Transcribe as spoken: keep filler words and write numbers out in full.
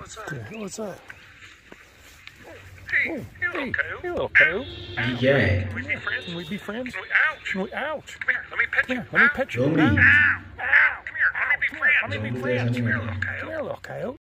What's that? Yeah, what's that? Hey, Oh, you hey, little coyote. you little coyote. Yeah. Can we be friends? Can we be friends? Can we, ouch! Can we, ouch. Come here, let me pet you. Yeah, let me Ow. pet you. Zombie. Ouch. Ow! Ow! Come here, let me be Come here, friends. let me be Zombie friends. there's Come here, another. little Come coyote. here, little coyote.